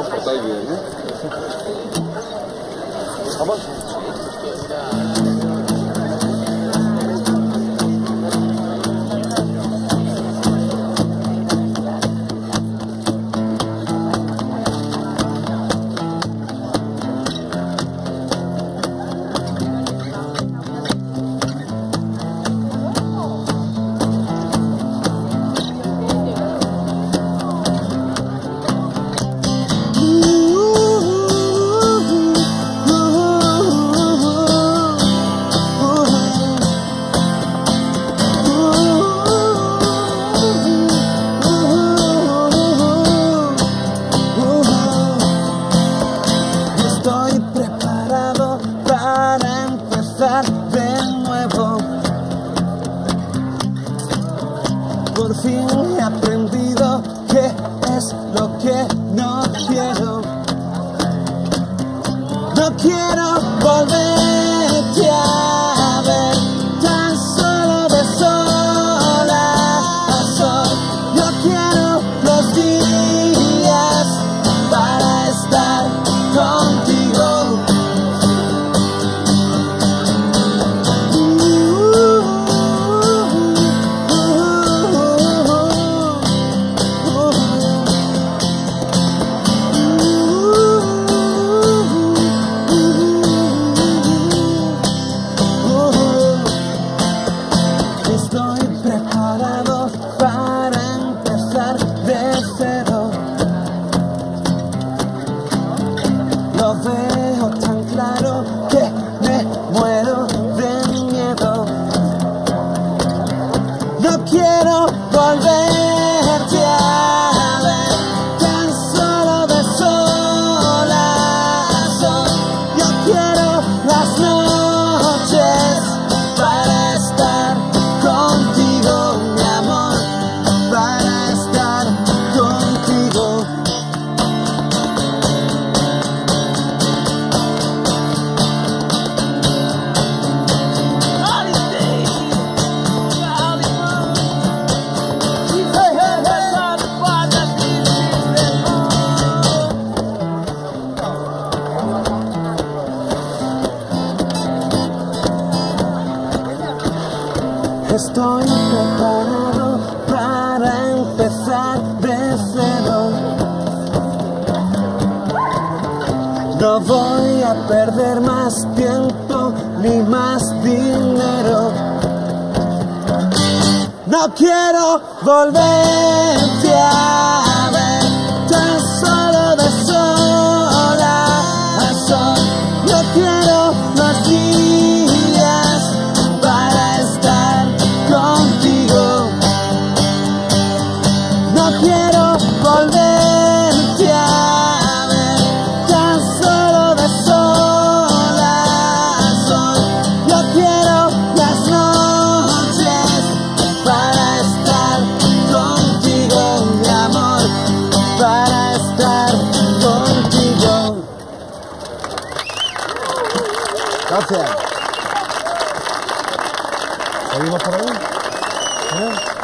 Está bien, ¿eh? Vamos. Estoy preparado para empezar de nuevo. Por fin he aprendido qué es lo que no quiero. No quiero volverte a ver tan solo de sol a sol. Yo quiero los días para estar contigo. Estoy preparado para empezar de cero. Lo veo tan claro que me muero de miedo. No quiero volverte a ver tan solo de sol a sol. Yo quiero las noches para estar contigo, mi amor, para estar contigo. Estoy preparado para empezar de cero. No voy a perder más tiempo ni más dinero. No quiero volverte a ver tan solo de sol a sol. Yo quiero los días para estar contigo. No quiero volverte a ver tan solo de sol a sol. Yo quiero las noches para estar contigo, mi amor, para estar contigo. Gracias. ¿Seguimos por ahí? ¿Eh?